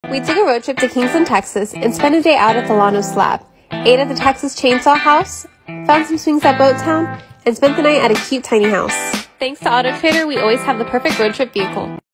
We took a road trip to Kingsland, Texas, and spent a day out at the Llano Slab, ate at the Texas Chainsaw House, found some swings at Boat Town, and spent the night at a cute tiny house. Thanks to Auto Trader, we always have the perfect road trip vehicle.